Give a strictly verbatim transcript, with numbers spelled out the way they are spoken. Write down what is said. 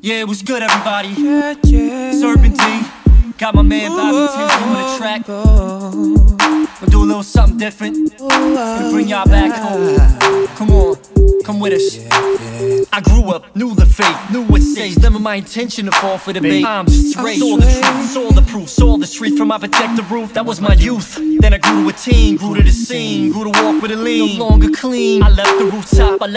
Yeah, it was good, everybody. Yeah, yeah. Serpentine, got my man Bobby Tinsley on the track. We'll do a little something different and bring y'all back home. Come on, come with us. I grew up, knew the faith, knew what saves. Never my intention to fall for the bait. I'm straight, saw the truth, saw the proof, saw the street from my protective roof. That was my youth. Then I grew to a teen, grew to the scene, grew to walk with a lean. No longer clean. I left the rooftop. I